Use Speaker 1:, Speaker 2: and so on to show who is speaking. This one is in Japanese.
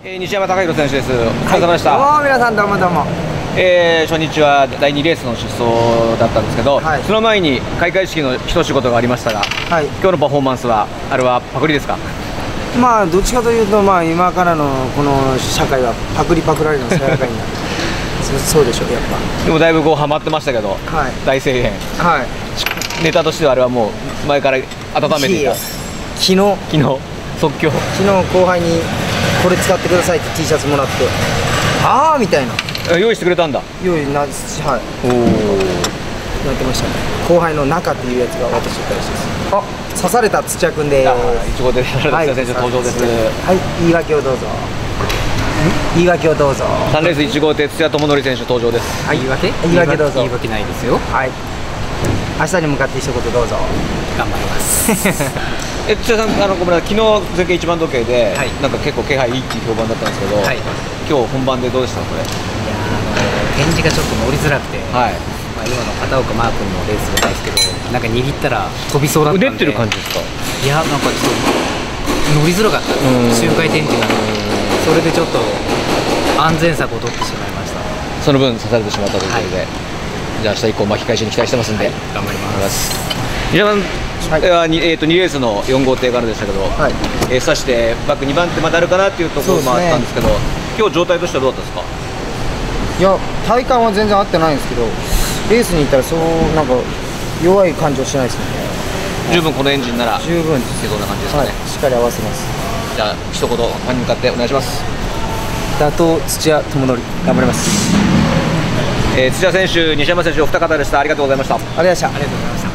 Speaker 1: 西山隆弘選手です。お疲れ様でした。
Speaker 2: どうも皆さんどうもどうも。
Speaker 1: 初日は第2レースの出走だったんですけど、
Speaker 2: はい、
Speaker 1: その前に開会式の一仕事がありましたが、はい、今日のパフォーマンスはあれはパクリですか？
Speaker 2: まあどっちかというと、まあ今からのこの社会はパクリパクられのさやかになるそうでしょうやっぱ。で
Speaker 1: もだいぶこうハマってましたけど、はい、大声援、はい、ネタとしてはあれはもう前から温めていた。
Speaker 2: 昨日
Speaker 1: 即興。
Speaker 2: 昨日後輩にこれ使ってくださいって T シャツもらって、ああみたいな。
Speaker 1: 用意してくれたんだ。
Speaker 2: 用意な、はい。おお。やってましたね。後輩の中っていうやつが私と大事です。あ、刺された土屋君で
Speaker 1: いちごで土屋選手登場です。
Speaker 2: はい、言い訳をどうぞ。言い訳をどうぞ。
Speaker 1: 3レース1号艇土屋智則選手登場です。
Speaker 2: はい、言い訳どうぞ。
Speaker 3: 言い訳ないですよ。
Speaker 2: はい。明日に向かって一言どうぞ。
Speaker 3: 頑張ります。
Speaker 1: 土屋さん、ごめんなさい、昨日全景一番時計で、はい、なんか結構気配いいっていう評判だったんですけど、はい、今日本番でどうでしたこれ？い
Speaker 3: や展示がちょっと乗りづらくて、はい、まあ今の片岡マー君のレースじゃないですけど、なんか握ったら飛びそうだったんで。
Speaker 1: 腕ってる感じですか？
Speaker 3: いや、なんかちょっと乗りづらかった。周回展示なので、それでちょっと安全策を取ってしまいました。
Speaker 1: その分刺されてしまったということで、はい、じゃあ明日以降巻き返しに期待してますんで、はい、
Speaker 3: 頑張ります。
Speaker 1: 西山さん、はい、2レースの4号艇からでしたけど、はい、刺してバック2番手まであるかなっていうところもあったんですけど、今日状態としてはどうだったですか？
Speaker 2: いや、体感は全然合ってないんですけど、レースに行ったらそうなんか弱い感じはしないですよね。
Speaker 1: 十分このエンジンなら
Speaker 2: 十分い
Speaker 1: けそうな感じですかね。
Speaker 2: はい、しっかり合わせます。
Speaker 1: じゃあ一言ファンに向かってお願いします。
Speaker 2: 打倒土屋智則、頑張ります。
Speaker 1: 土屋選手、西山選手お二方でした。ありがとうございました。
Speaker 2: ありがとうございました。